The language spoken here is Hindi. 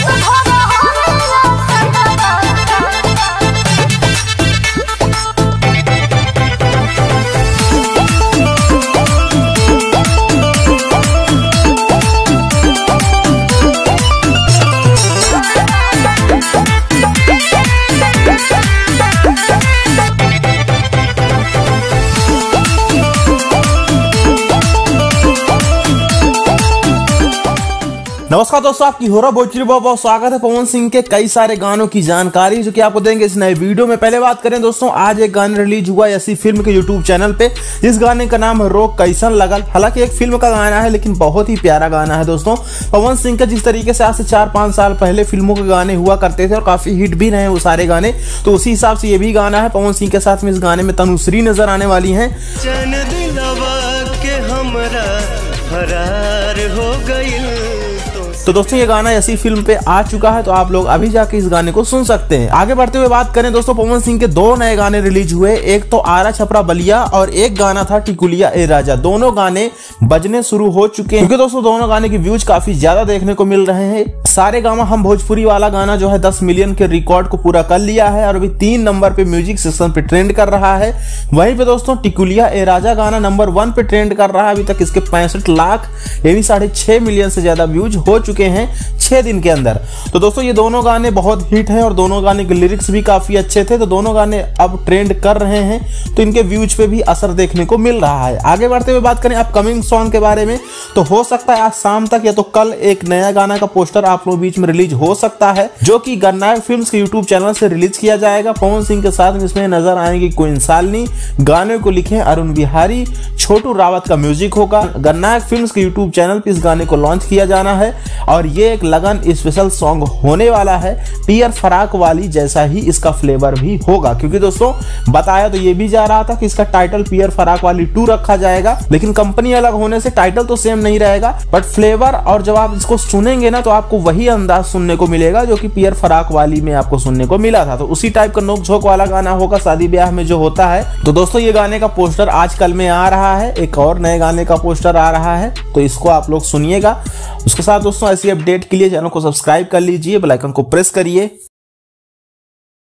नमस्कार दोस्तों, आपकी हो रहा भोजपुरी बहुत स्वागत है। पवन सिंह के कई सारे गानों की जानकारी जो कि आपको देंगे इस नए वीडियो में। पहले बात करें दोस्तों, आज एक गाना रिलीज हुआ ऐसी फिल्म के यूट्यूब चैनल पे। इस गाने का नाम है रोक कैसन लगल। हालांकि एक फिल्म का गाना है लेकिन बहुत ही प्यारा गाना है दोस्तों। पवन सिंह का जिस तरीके से आज से 4-5 साल पहले फिल्मों के गाने हुआ करते थे और काफी हिट भी रहे वो सारे गाने, तो उसी हिसाब से ये भी गाना है। पवन सिंह के साथ में इस गाने में तनुश्री नजर आने वाली है। तो दोस्तों ये गाना ऐसी फिल्म पे आ चुका है, तो आप लोग अभी जाके इस गाने को सुन सकते हैं। आगे बढ़ते हुए बात करें दोस्तों, पवन सिंह के 2 नए गाने रिलीज हुए। एक तो आरा छपरा बलिया और एक गाना था टिकुलिया ए राजा। दोनों गाने बजने शुरू हो चुके हैं क्योंकि दोस्तों दोनों गाने की व्यूज काफी ज्यादा देखने को मिल रहे हैं। सारे गामा हम भोजपुरी वाला गाना जो है 10 मिलियन के रिकॉर्ड को पूरा कर लिया है और अभी 3 नंबर पे म्यूजिक सेक्शन पे ट्रेंड कर रहा है। वहीं पे दोस्तों टिकुलिया ए राजा गाना नंबर 1 पे ट्रेंड कर रहा है। अभी तक इसके 65 लाख यानी 6.5 मिलियन से ज्यादा व्यूज हो चुके हैं 6 दिन के अंदर। तो दोस्तों ये दोनों गाने बहुत हिट हैं और दोनों गाने के लिरिक्स भी काफी अच्छे थे। तो दोनों गाने अब ट्रेंड कर रहे हैं तो इनके व्यूज पे भी असर देखने को मिल रहा है। आगे बढ़ते हुए बात करें अपकमिंग सॉन्ग के बारे में, तो हो सकता है आज शाम तक या तो कल एक नया गाना का पोस्टर आप लोगों बीच में रिलीज हो सकता है, जो कि गन्नायक फिल्म्स के यूट्यूब चैनल से रिलीज किया जाएगा। पवन सिंह के साथ में इसमें नजर आएंगी क्वीन शालिनी, गाने को लिखे अरुण बिहारी, छोटू रावत का म्यूजिक होगा। गन्नायक फिल्म्स के यूट्यूब चैनल पर इस गाने को लॉन्च किया जाना है और ये एक लगन स्पेशल सॉन्ग होने वाला है। पियर फराक वाली जैसा ही इसका फ्लेवर भी होगा, क्योंकि दोस्तों बताया तो ये भी जा रहा था कि इसका टाइटल पियर फराक वाली 2 रखा जाएगा, लेकिन कंपनी अलग होने से टाइटल तो सेम नहीं रहेगा, बट फ्लेवर और जब आप इसको सुनेंगे ना तो आपको वही अंदाज सुनने को मिलेगा जो कि पियर फराक वाली में आपको सुनने को मिला था। तो उसी टाइप का नोक झोंक वाला गाना होगा शादी ब्याह में जो होता है। तो दोस्तों ये गाने का पोस्टर आजकल में आ रहा है, एक और नए गाने का पोस्टर आ रहा है, तो इसको आप लोग सुनिएगा। उसके साथ दोस्तों ऐसी अपडेट के लिए चैनल को सब्सक्राइब कर लीजिए, बेल आइकन को प्रेस करिए।